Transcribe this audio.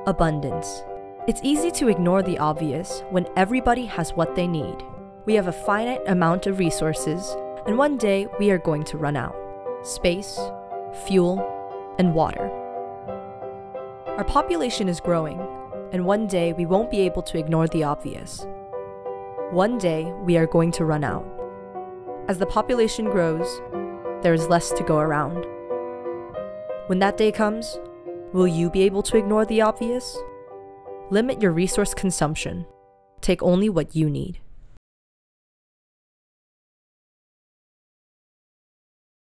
Abundance. It's easy to ignore the obvious when everybody has what they need. We have a finite amount of resources, and one day we are going to run out. Space, fuel, and water. Our population is growing, and one day we won't be able to ignore the obvious. One day we are going to run out. As the population grows, there is less to go around. When that day comes, will you be able to ignore the obvious? Limit your resource consumption. Take only what you need.